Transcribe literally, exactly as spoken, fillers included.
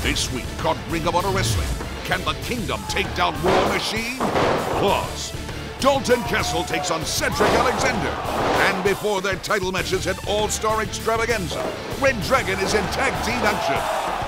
This week on Ring of Honor Wrestling, can the Kingdom take down War Machine? Plus, Dalton Castle takes on Cedric Alexander. And before their title matches at All-Star Extravaganza, Red Dragon is in tag team action.